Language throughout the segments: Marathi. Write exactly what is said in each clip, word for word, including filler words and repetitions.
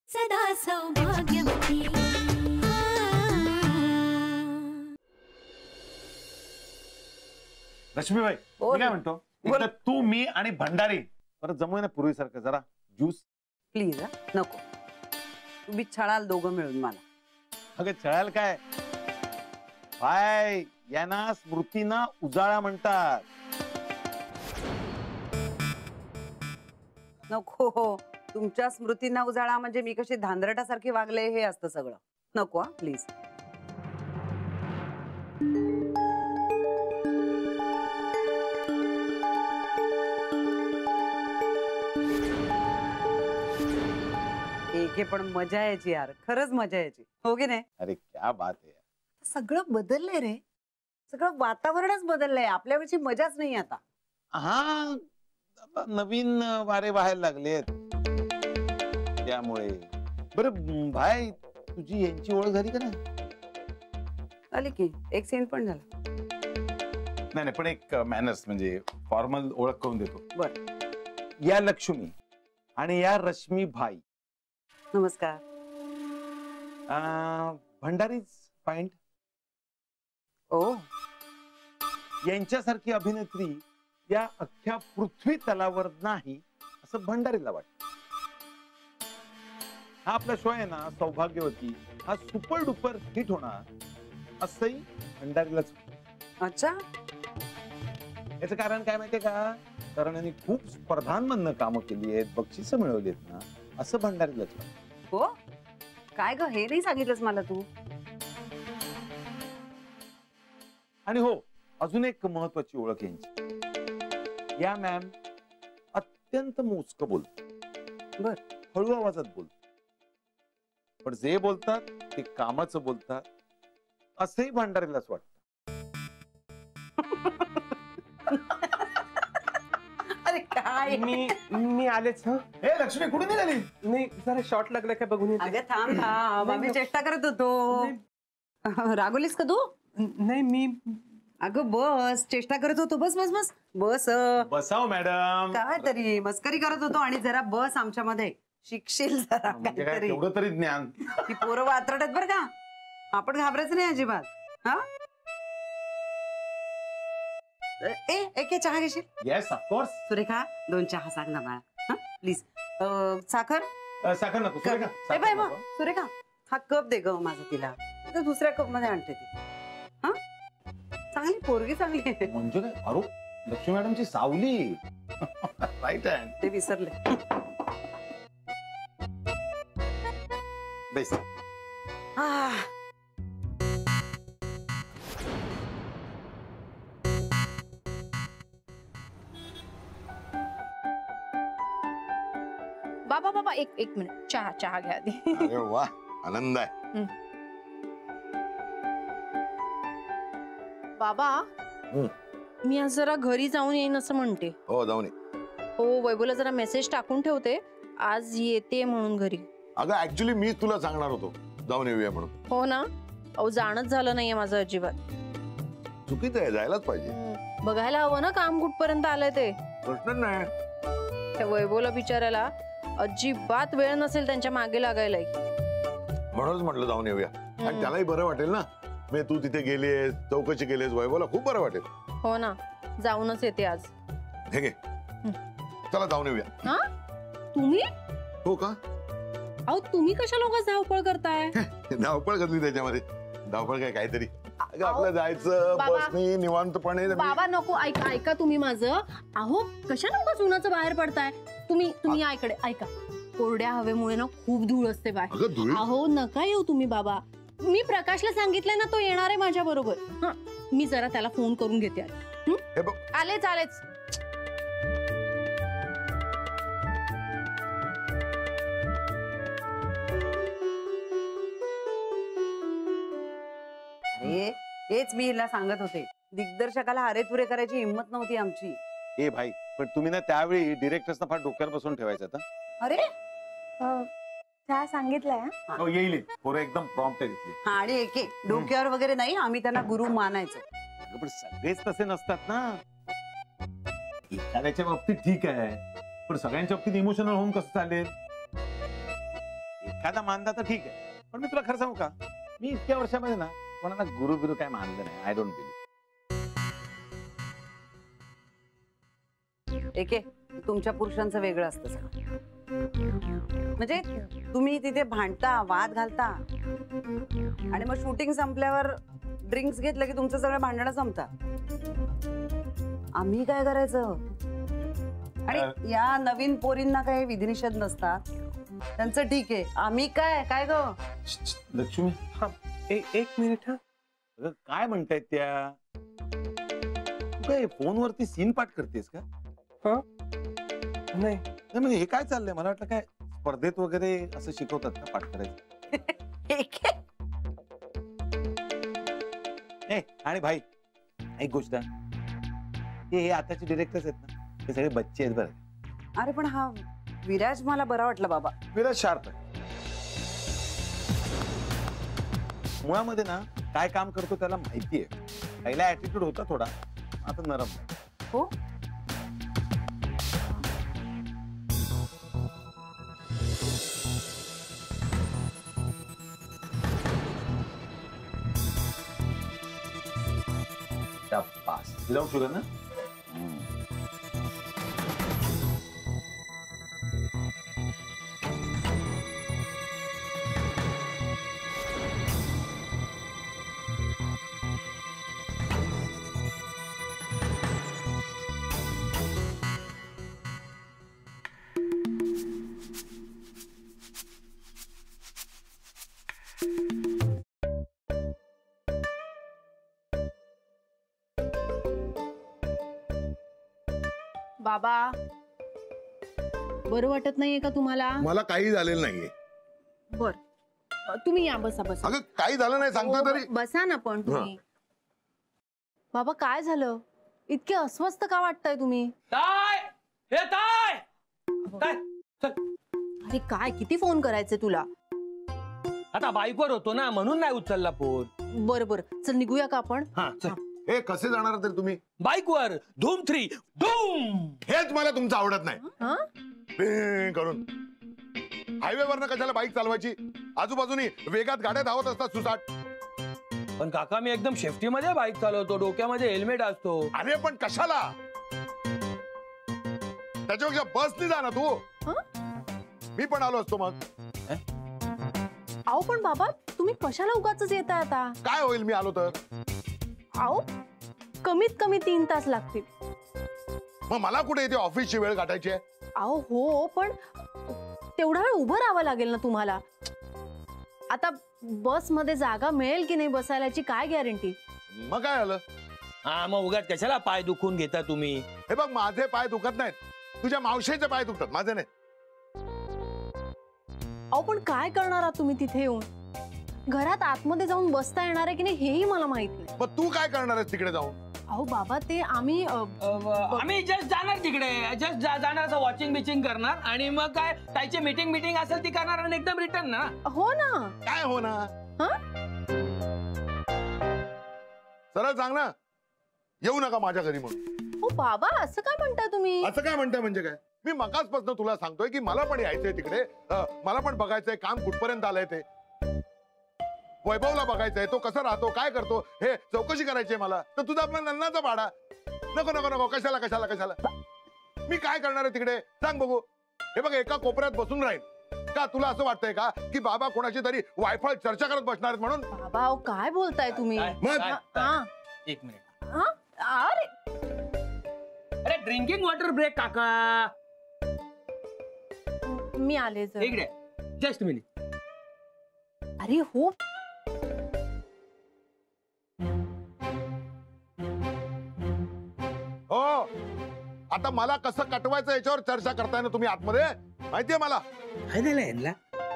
सदा सौभाग्यवती। लक्ष्मीबाई मी काय म्हणतो, एकदा तू मी आणि भंडारी परत जमूया ना पूर्वीसारखं, जरा ज्यूस प्लीज. नको, तुम्ही छळाल दोघं मिळून मला. अगं छळाल काय, बाय यांना स्मृतीना उजाळा म्हणतात. नको हो, तुमच्या स्मृतींना उजाळा म्हणजे मी कशी धांदरटासारखी वागले हे असतं सगळं. नको हा प्लीज. पण मजा यायची यार, खरंच मजा यायची, हो की नाही? अरे क्या बात आहे. सगळं बदललंय रे, सगळं वातावरणच बदललंय. आपल्या वेळची मजाच नाही आता. हा नवीन वारे व्हायला लागलेत त्यामुळे. बरं भाई, तुझी यांची ओळख झाली का नाही? आली की, एक सीन पण झाला. नाही नाही, पण एक मॅनर्स म्हणजे फॉर्मल ओळख करून देतो. बर. या लक्ष्मी आणि या रश्मी भाई. नमस्कार. भंडारीच पॉइंट. ओ, यांच्यासारखी अभिनेत्री या अख्ख्या पृथ्वी तलावर नाही असं भंडारीला वाटतं. हा आपला शो आहे ना सौभाग्यवती, हा सुपर डुपर हिट होणार असंही भंडारीलाच. अच्छा, याचं कारण काय माहितीये का? कारण यांनी खूप स्पर्धांमधनं कामं केली आहेत, बक्षिसं मिळवलीत ना, असं भंडारीलाच वाटतं. हो काय ग, हे नाही सांगितलंस मला तू. आणि हो, अजून एक महत्वाची ओळख यांची. या मॅम अत्यंत मोजकं बोलतात. बर. हळू आवाजात बोलतात, पण जे बोलतात ते कामाचं बोलतात असंही भंडारीलाच वाटतं. अरे काय, मी मी आलेच. हं हे लक्ष्मी कुठे निघाली? नाही, जरा शॉर्ट लागलं काय बघून येते. अगं थांब थांब, आम्ही चेष्टा करत होतो. रागवलीस का तू? नाही मी, अगं बस, चेष्टा करत होतो. बस बस बस बस. बसाव मॅडम. काय तरी मस्करी करत होतो. आणि जरा बस आमच्या मध्ये, शिकशील जरा काहीतरी. एवढं तरी ज्ञान. ती पोरं वात्रट आहेत बरं का, आपण घाबरायचं नाही अजिबात. हा ए एक चहा घेशील? Yes of course. सुरेखा दोन चहा सांग ना बाळा, प्लीज. साखर? साखर नको सुरेखा. ए बाय मग सुरेखा, हा कप दे ग माझा तिला, तर दुसऱ्या कप मध्ये आणते ती. हा चांगली पोरगी, चांगली. म्हणजे काय? अरे लक्ष्मी मॅडमची सावली. Right hand. ते विसरले. बेस. बाबा बाबा एक एक मिनिट, चहा चहा घ्या आधी. अरे वा, आनंद आहे. बाबा मी आज जरा घरी जाऊन येईन असं म्हणते. हो जाऊन ये. हो वैभवला जरा मेसेज टाकून ठेवते, आज येते म्हणून घरी. अगं ऍक्च्युली मी तुला सांगणार होतो जाऊन येऊया म्हणून. हो ना, अहो जाणच झालं नाहीये माझं अजिबात. चुकीचं आहे, जायलाच पाहिजे. बघायला हवं ना काम कुठपर्यंत आलंय ते. प्रश्न नाही. त्या वैभवला बिचारायला अजिबात वेळ नसेल त्यांच्या मागे लागायला. म्हणूनच म्हटलं जाऊन येऊया, आणि त्यालाही बरं वाटेल ना. मी तू तिथे गेलीस, चौकशी केलीस, वैभवला खूप बरं वाटेल. हो ना, जाऊनच येते आज. हे घे, चला जाऊन येऊया. हा तुम्ही? हो का? अहो तुम्ही कशाला लोक धावपळ करताय? धावपळ करली त्याच्यामध्ये. धावपळ काय काहीतरी आपलं जायचं बसनी निवांतपणे. बाबा नको, ऐका ऐका तुम्ही माझं. अहो कशाला लोक उन्हाचं बाहेर पडताय? तुम्ही तुम्ही ऐकडे ऐका, कोरड्या हवेमुळे ना खूप धूळ असते बाहेर. अहो नका येऊ तुम्ही बाबा. मी प्रकाशला सांगितलंय ना, तो येणार आहे माझ्या बरोबर. हा मी जरा त्याला फोन करून घेते. आलेच आलेच. हेच मी हिला सांगत होते, दिग्दर्शकाला अरेतुरे करायची हिंमत नव्हती आमची. ए भाई, पण तुम्ही ना त्यावेळी डिरेक्टर्सना फार डोक्यावर बसून ठेवायचं. अरे चहा सांगितलाय. हो येईल, पोरं एकदम प्रॉम्प्ट आहे तिथली. हा आणि एक एक डोक्यावर वगैरे नाही, आम्ही त्यांना गुरु मानायचो. पण सगळेच तसे नसतात ना. एखाद्याच्या बाबतीत ठीक आहे, पण सगळ्यांच्या बाबतीत इमोशनल होऊन कसं चालेल? एखादा मानता तर ठीक आहे, पण मी तुला खरं सांगू का, मी इतक्या वर्षामध्ये ना कोणाला गुरु बिरू काय मानलं नाही. I don't believe. एके तुमच्या पुरुषांचं वेगळं असतं सगळं. म्हणजे तुम्ही तिथे भांडता, वाद घालता आणि मग शूटिंग संपल्यावर ड्रिंक्स घेतलं की तुमचं सगळं भांडणं संपतात. आम्ही काय करायचं? आणि या नवीन पोरींना काही विधिनिषेध नसतात, त्यांचं ठीक आहे. आम्ही काय काय ग लक्ष्मी, हा ए- एक मिनिट हा. अगं, काय म्हणतायत त्या? तू काय फोनवरती सीन पाठ करतेस का? नाही नाही म्हणजे हे काय चाललंय? मला वाटलं काय स्पर्धेत वगैरे असं शिकवतात का पाठ करायचं? एके ए, आणि भाई एक गोष्ट, हे हे आताचे डिरेक्टर्स आहेत ना, ते सगळे बच्चे आहेत बरं. अरे पण हा विराज मला बरा वाटला बाबा. विराज शार्प आहे. मुळामध्ये ना काय काम करतो त्याला माहिती आहे. पहिला ऍटिट्यूड होता थोडा, आता नरम आहे. हो पास विदाउट शुगर ना. बाबा बरं वाटत नाहीये का तुम्हाला? मला काही झालेलं नाहीये. बर तुम्ही या, बसा बसा. अगं काही झालं नाही सांगतो हो, तरी. बसा ना पण तुम्ही. बाबा काय झालं? इतके अस्वस्थ का वाटताय तुम्ही? ताय हे ताय काय चल. अरे काय किती फोन करायचे तुला? आता बाईकवर होतो ना म्हणून नाही उचलला फोन. बरं बरं चल निघूया का आपण? हा चल. हे कसे जाणार तरी तुम्ही? बाईकवर धूम थ्री धूम. हेच मला तुमचं आवडत नाही. हा? पे करून हायवे वरनं कशाला बाईक चालवायची? आजूबाजूनी वेगात गाड्या धावत असतात सुसाट. पण काका मी एकदम सेफ्टी मध्ये बाईक चालवतो, डोक्यामध्ये हेल्मेट असतो. अरे पण कशाला? त्याच्यापेक्षा बसनी जा ना तू. मी पण आलो असतो मग. अहो पण बाबा तुम्ही कशाला उगाच येताय आता? काय होईल मी आलो तर? अहो कमीत कमी तीन तास लागतील. मग मला कुठे इथे ऑफिसची वेळ काढायची आहे? अहो हो पण तेवढा वेळ उभं राहावं लागेल ना तुम्हाला. आता बस मध्ये जागा मिळेल की नाही बसायला याची काय गॅरंटी? मग काय आलं? हा मग उगाच कशाला पाय दुखून घेता तुम्ही? हे बघ माझे पाय दुखत नाहीत, तुझ्या मावशीचे पाय दुखतात, माझे नाही. अहो पण काय करणार आहात तुम्ही तिथे येऊन? घरात आतमध्ये जाऊन बसता येणार आहे की नाही हेही मला माहित नाही. मग तू काय करणार आहेस तिकडे जाऊन? अहो बाबा ते आम्ही अ, आम्ही जस्ट जाणार तिकडे, जस्ट जाणार असं वॉचिंग बिचिंग करणार आणि मग काय त्याची मीटिंग मीटिंग असेल ती करणार आणि एकदम रिटर्न ना. हो ना. काय हो ना? हा? सरळ सांग ना, येऊ नका माझ्या घरी म्हणून. हो बाबा असं काय म्हणताय तुम्ही? असं काय म्हणताय म्हणजे काय? मी मगाचपासून तुला सांगतोय की मला पण यायचंय तिकडे, अ, मला पण बघायचंय काम कुठपर्यंत आलंय ते. वैभवला बघायचंय, तो कसा राहतो काय करतो हे चौकशी करायची मला. तर तुझा आपला नन्नाचा भाडा. नको नको नको कशाला कशाला कशाला. मी काय करणार आहे तिकडे सांग बघू. हे बघ एका कोपऱ्यात बसून राहील का? तुला असं वाटतंय का की बाबा कोणाची तरी वायफळ चर्चा करत बसणार आहेत म्हणून? बाबा अहो काय बोलताय तुम्ही? काय? मग? काय? हा. एक मिनिट. हा? अरे अरे ड्रिंकिंग वॉटर ब्रेक काका. मी आले जरा. इकडे जस्ट मिनिट. अरे हो हो आता मला कसं कटवायचं याच्यावर चर्चा करताय ना तुम्ही आतमध्ये, माहितीये मला. काय झालं यांना?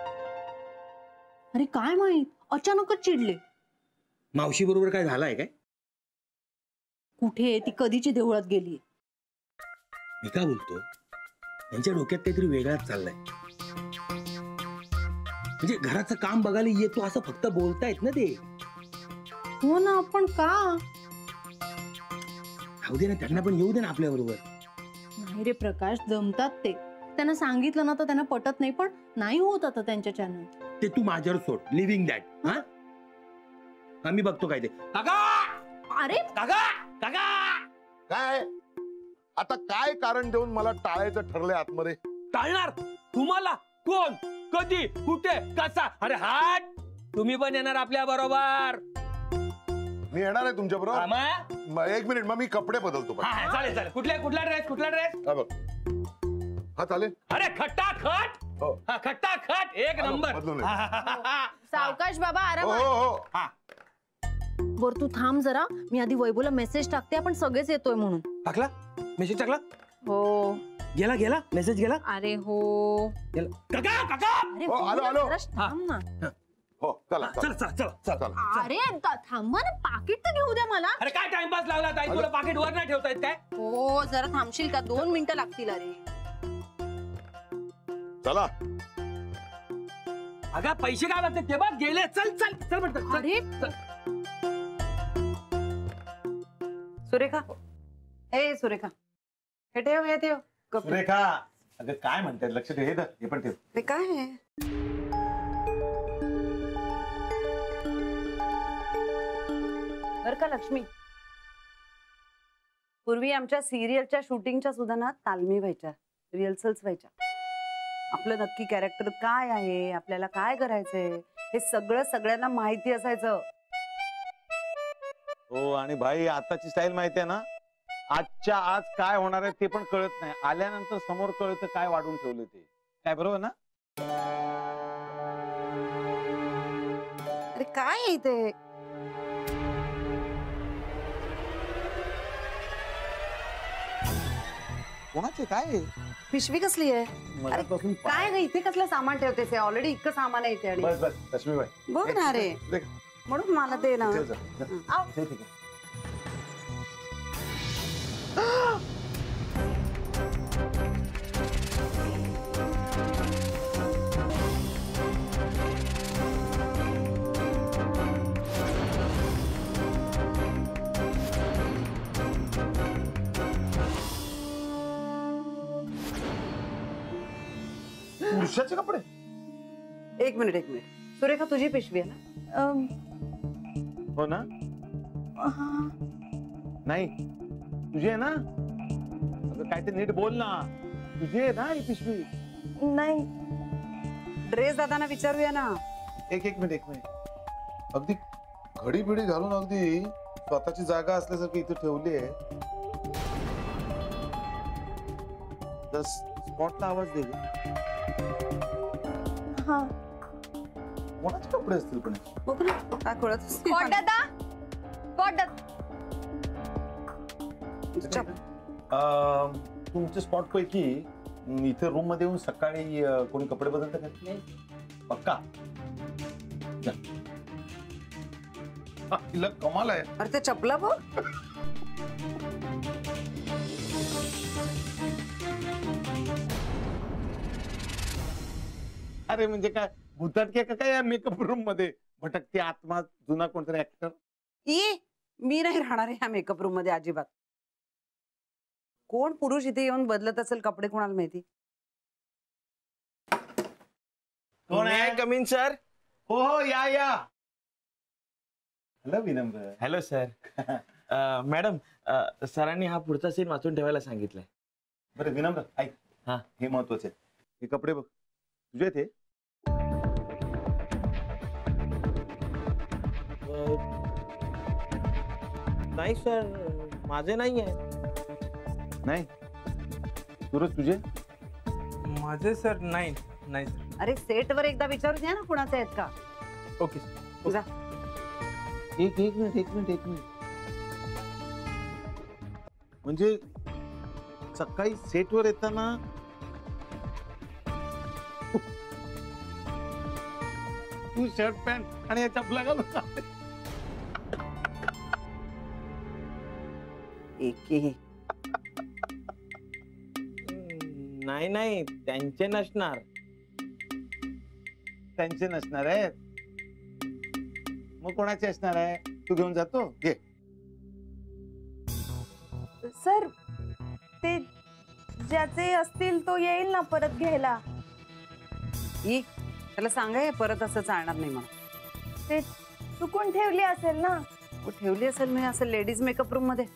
अरे काय माहित अचानकच चिडले. मावशी बरोबर काय झालंय काय? कुठे ती कधीची देवळात गेली. मी काय बोलतो, यांच्या डोक्यात काहीतरी वेगळाच चाललाय. म्हणजे घराचं काम बघायला येतो असं फक्त बोलतायत ना ते. हो ना पण का? राहू दे ना, त्यांना पण येऊ दे ना आपल्या बरोबर. नाही रे प्रकाश जमतात ते. त्यांना सांगितलं ना तर त्यांना पटत नाही, पण नाही होत आता त्यांच्या चॅनल. ते तू माझ्यावर सोड, लिव्हिंग दॅट. हा आम्ही बघतो काय ते. काका अरे काका काका काय आता काय कारण देऊन मला टाळायचं ठरलंय आतमध्ये? टाळणार तुम्हाला? कोण, कधी, कुठे, कसा? अरे हाट, तुम्ही पण येणार आपल्या बरोबर. मी येणार आहे तुमच्या बरोबर. मग म- एक मिनिट, मग मी कपडे बदलतो पण. हा, हा, चालेल चालेल. कुठला कुठला ड्रेस कुठला ड्रेस? हा बघ, हा चालेल. अरे खट्टा खट. हो. हा खट्टा खट एक आलो, नंबर. बदलून ये. हा, हा, हा, हा. सावकाश बाबा, हो आराम. हो हो. हा. बर तू थांब जरा, मी आधी वैभवला मेसेज टाकते, आपण सगळेच येतोय म्हणून. टाकला मेसेज? टाकला? हो. गेला गेला मेसेज गेला? अरे हो. गेला. काका काका अरे हो, हो आलो, ना, आलो. जरा थांब ना. हो चला चला चला चला चला. चला. अरे ता- थांबा ना, पाकिट तर घेऊ द्या मला. अरे काय टाइमपास लावला ताई, तुला पाकिट वर नाही ठेवता येत काय? हो जरा थांबशील का? दोन मिनिटं लागतील. अरे चला. अगं पैसे काय लागते ते बघ, गेले. चल चल चल म्हणतात. चल. अरे सुरेखा, ए सुरेखा, हे ठेव, हे ठेव कपडे. सुरेखा, अगं काय म्हणतात, लक्ष ठेव. हे धर, हे पण ठेव. ते काय आहे? बर का लक्ष्मी, पूर्वी आमच्या सिरियलच्या शूटिंगच्या सुद्धा ना तालमी व्हायच्या, रिहर्सल्स व्हायच्या. आपलं नक्की कॅरेक्टर काय आहे, आपल्याला काय करायचंय, हे सगळं सगळ्यांना माहिती असायचं. हो, आणि भाई आताची स्टाईल माहिती आहे ना, आजच्या आज काय होणार आहे ते पण कळत नाही, आल्यानंतर समोर कळतं काय वाढून ठेवलं ते. काय बरोबर ना? अरे काय आहे ते? कोणाचे काय आहे? पिशवी कसली आहे? अरे मगाचपासून काय ग, इथे कसलं सामान ठेवतेस? ऑलरेडी इतकं सामान आहे इथे. आणि बस बस लक्ष्मीबाई, बघ ना रे, देख, म्हणून मला ते ना. ठेव जा. आव. ठेव, ठीक आहे. पुरुषाचे कपडे? एक मिनिट एक मिनिट, सुरेखा तुझी पिशवी आहे ना? अम, हो ना? हा. नाही तुझी आहे ना? अगं काय ते नीट बोल ना. तुझी आहे ना ही पिशवी? नाही. ड्रेस दादांना विचारूया ना. एक एक मिनिट एक मिनिट. अगदी घडी बिडी घालून अगदी स्वतःची जागा असल्यासारखी इथे ठेवली आहे. स्पॉटला आवाज दे. हा. कोणाचे कपडे असतील पण? बघ ना, काय कळत स्पॉट दादा, स्पॉट दादा. तुमच्या स्पॉट पैकी इथे रूम मध्ये येऊन सकाळी अं, कोणी कपडे बदलतं का? पक्का? जा. हा, तिला कमाल आहे. अरे ते चपला बघ. अरे म्हणजे काय भूताटके का काय या मेकअप रूम मध्ये भटकते आत्मा, जुना कोणतरी ऍक्टर? ई मी नाही राहणार या मेकअप रूम मध्ये अजिबात. कोण पुरुष इथे येऊन बदलत असेल कपडे कोणाला माहिती. कोण आहे? Coming sir. हो हो, या या. हॅलो विनम्र. Hello sir. मॅडम, सरांनी हा पुढचा सीन वाचून ठेवायला सांगितलंय. बरं विनम्र, ऐक. हा. हे महत्वाचे आहे. हे कपडे बघ तुझे ते. नाही सर, माझे नाही आहे. नाही सूरज तुझे? माझे सर नाही नाही सर. अरे सेट वर एकदा विचारून घ्या ना कुणाचे आहेत का. Okay sir. जा. एक एक मिनिट एक मिनिट एक मिनिट. म्हणजे सकाळी सेटवर येताना तू शर्ट पॅन्ट आणि या चपला घालून आले. एके नाही नाही, त्यांचे नसणार. त्यांचे नसणार आहेत. मग कोणाचे असणार आहे? तू घेऊन जातो घे. सर ते ज्याचे असतील तो येईल ना परत घ्यायला. ई त्याला सांगा हे परत असं चालणार नाही म्हणून. ते चुकून ठेवली असेल ना. हो, ठेवली असेल म्हणजे असं लेडीज मेकअप रूम मध्ये.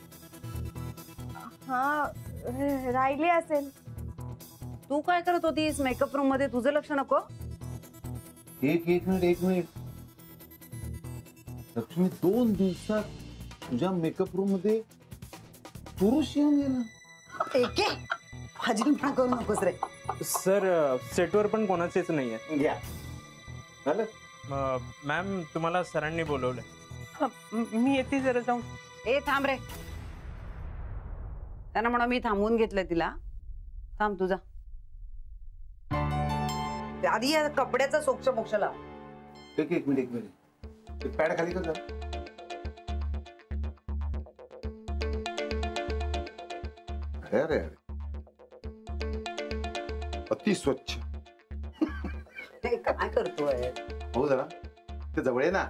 हा राहिली असेल. तू काय करत होतीस मेकअप रूम मध्ये? तुझं लक्ष नको. एक एक मिनिट एक मिनिट लक्ष्मी, दोन दिवसात तुझ्या मेकअप रूम मध्ये पुरुष येऊन गेला. एके फाजीलपणा करू नकोस रे. सर सेटवर पण कोणाचेच नाही आहे. घ्या झालं. मॅम तुम्हाला सरांनी बोलवलंय. मी येते जरा जाऊन. ए थांब रे. त्यांना म्हणा मी थांबवून घेतलंय तिला. थांब तुझा आधी या कपड्याचा सोक्ष मोक्ष लाव. एक एक मिनिट एक मिनिट ते पॅड खाली कर. अरे अरे अरे अति स्वच्छ. हे काय करतोय? हो जरा ते जवळ आहे ना.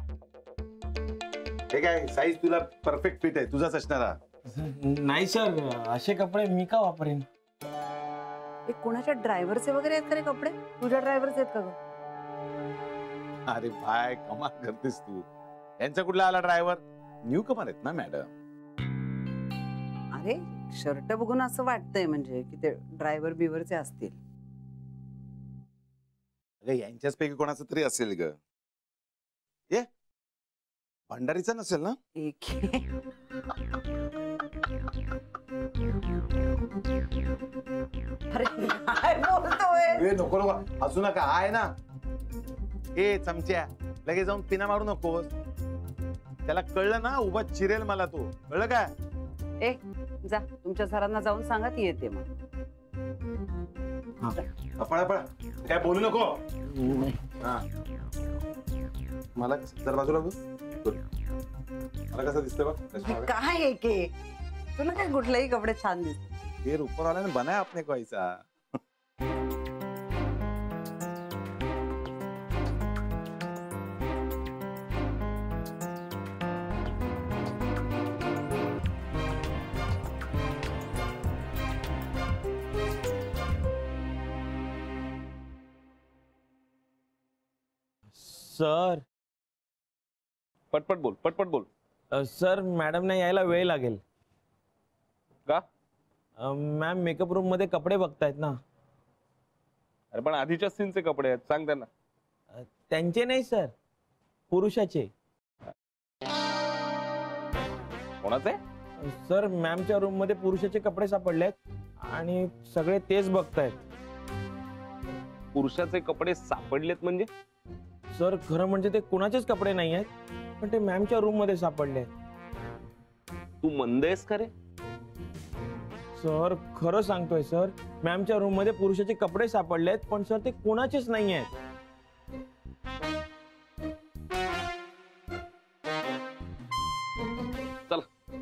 हे काय साईज तुला परफेक्ट फिट आहे, तुझाच असणारा. नाही सर, असे कपडे मी का वापरेन? हे कोणाच्या ड्रायव्हरचे वगैरे आहेत का रे कपडे? तुझ्या ड्रायव्हरचे आहेत का ग? अरे भाई कमाल करतेस तू. यांचा कुठला आला ड्रायव्हर? न्यू कमर आहेत ना मॅडम. अरे शर्ट बघून असं वाटतंय म्हणजे की ते ड्रायव्हर बिव्हरचे असतील. अगं यांच्याच पैकी कोणाचं तरी असेल ग. ये भंडारीचा नसेल ना? एक अरे काय बोलतोय? ए नको नको हसू नका. आहे ना. ए चमच्या लगेच जाऊन पिना मारू नकोस. त्याला कळलं ना उभा चिरेल मला. तो कळलं का? ए जा तुमच्या सरांना जाऊन सांगा ती येते मग. पळा पळा काय बोलू नको. हा मला जर बाजूला बघ. मला कसं दिसतंय बघ. कशा काय आहे के तुला काय कुठलेही कपडे छान दिसत. फिर ऊपर वाले ने बनाया अपने को ऐसा. सर पटपट बोल पटपट बोल. सर मॅडमने यायला वेळ लागेल. का? मॅम मेकअप रूम मध्ये कपडे बघतायत ना. अरे पण आधीच्या सीनचे कपडे आहेत, सांग त्यांना. त्यांचे नाही सर, पुरुषाचे. कोणाचे? सर मॅमच्या रूम मध्ये पुरुषाचे कपडे सापडलेत आणि सगळे तेच बघतायत. पुरुषाचे कपडे सापडलेत म्हणजे? सर खरं म्हणजे ते कुणाचेच कपडे नाही आहेत, पण ते मॅमच्या रूम मध्ये सापडले. तू मंद आहेस का रे? सर खरं सांगतोय सर, मॅमच्या रूम मध्ये पुरुषाचे कपडे सापडलेत, पण सर ते कोणाचेच नाही आहेत. चल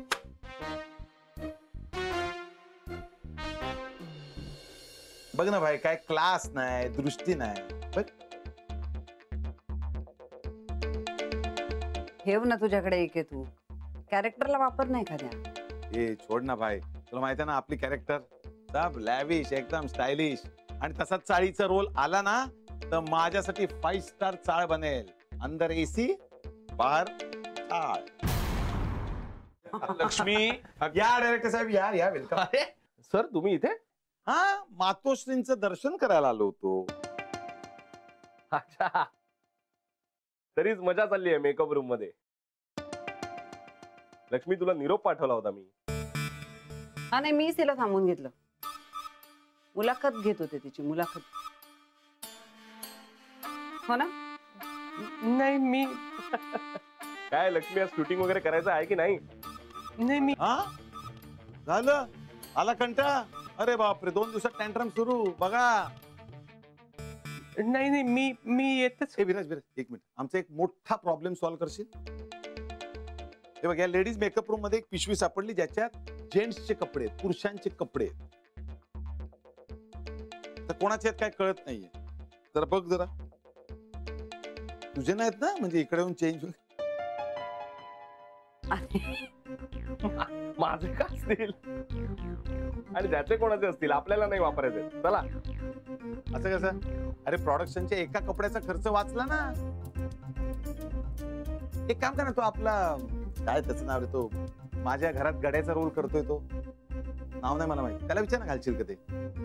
बघ ना भाई, काय क्लास नाही, दृष्टी नाही. बघ ठेव ना तुझ्याकडे एक आहे. तू कॅरेक्टरला वापर नाही एखाद्या. ए छोड ना भाई, तुला माहिती आहे ना आपली कॅरेक्टर सब लॅविश, एकदम स्टायलिश. आणि तसाच चाळीचा रोल आला ना तर माझ्यासाठी फाईव्ह स्टार चाळ बनेल. अंदर एसी बाहेर चाळ. लक्ष्मी. या डायरेक्टर साहेब या या वेलकम. अरे सर तुम्ही इथे? हा मातोश्रींचं दर्शन करायला आलो होतो. अच्छा, तरीच मजा चालली आहे मेकअप रूम मध्ये. लक्ष्मी तुला निरोप पाठवला होता मी. हा नाही, मीच तिला थांबून घेतलं. मुलाखत घेत होते तिची मुलाखत. हो ना? नाही मी काय लक्ष्मी आज शूटिंग वगैरे करायचं आहे की नाही? नाही मी हा झालं आला कंटाळा. अरे बापरे, दोन दिवसात टँट्रम सुरू. बघा नाही नाही मी मी येतच. हे विराज विराज एक मिनिट, आमचा एक मोठा प्रॉब्लेम सॉल्व्ह करशील? हे बघ, या लेडीज मेकअप रूम मध्ये एक पिशवी सापडली ज्याच्यात जेंट्सचे कपडे, पुरुषांचे कपडे. तर कोणाचे आहेत काय कळत नाहीये. जरा बघ जरा. तुझे नाहीत ना? म्हणजे इकडे येऊन चेंज होईल. माझे का असतील? आणि ज्याचे कोणाचे असतील आपल्याला नाही वापरायचे. चला. असं कसं? अरे प्रोडक्शनच्या एका कपड्याचा खर्च वाचला ना. एक काम कर ना, तो आपला काय त्याचं नाव रे, तो माझ्या घरात गड्याचा रोल करतोय तो, नाव नाही मला माहिती, त्याला विचार ना घालशील का ते.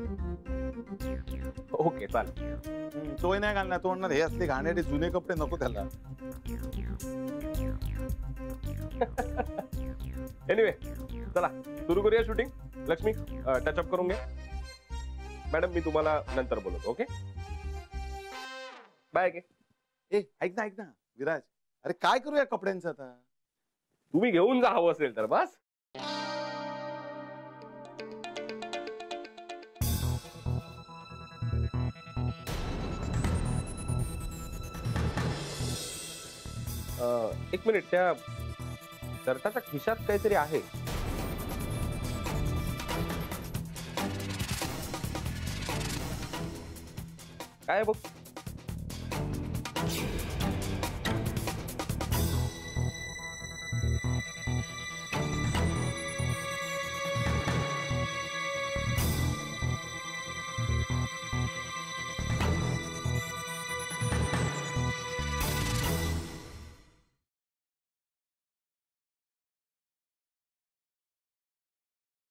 ओके चालेल. तोही नाही घालणार, तो म्हणणार हे असले घाणेरडे जुने कपडे नको त्याला. एनिवे चला सुरू करूया शूटिंग. लक्ष्मी टचअप करून घे. मॅडम मी तुम्हाला नंतर बोलतो. Okay bye. ए ऐक ना ऐक ना विराज, अरे काय करूया कपड्यांचं आता? तुम्ही घेऊन जा हवं असेल तर बस. एक मिनिट, त्या शर्टाच्या खिशात काहीतरी आहे. काय बघ.